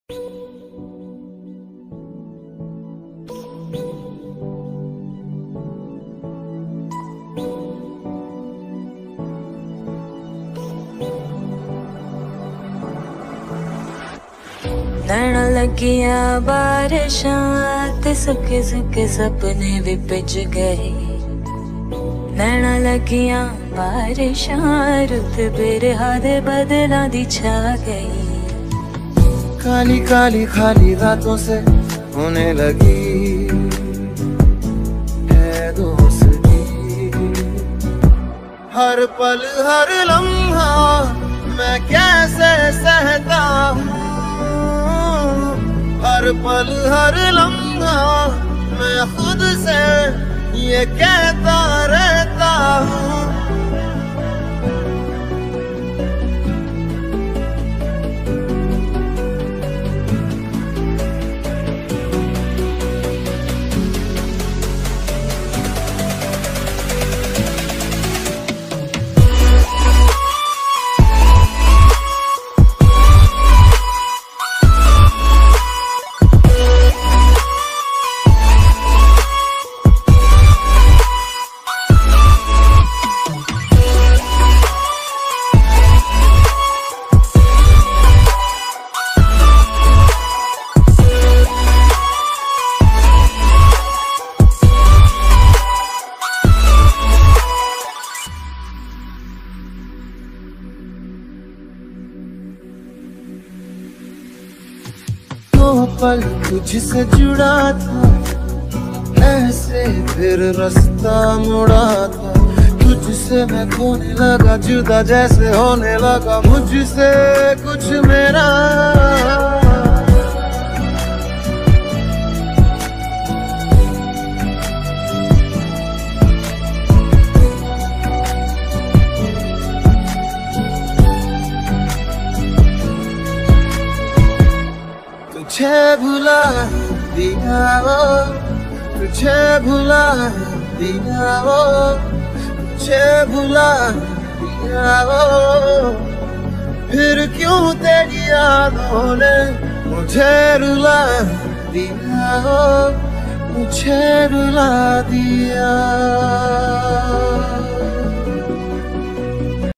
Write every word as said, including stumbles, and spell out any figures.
नैना लगियां बारिशां ते सुके सुके सपने भी पिज गए। नैना लगियां बारिशां रुत बिरहा दे बदलां दी छा गई। काली काली खाली रातों से होने लगी है दोस्ती। हर पल हर लम्हा मैं कैसे सहता हूँ। हर पल हर लम्हा मैं खुद से ये कहता रहता हूँ। वो पल तुझसे जुड़ा था, ऐसे फिर रास्ता मुड़ा था। तुझसे मैं खोने लगा जुदा जैसे होने लगा मुझसे कुछ मेरा। तुझे भुला दिया वो, तुझे भुला दिया वो, तुझे भुला दिया वो। फिर क्यों तेरी यादों ने मुझे रुला दिया वो, मुझे रुला दिया।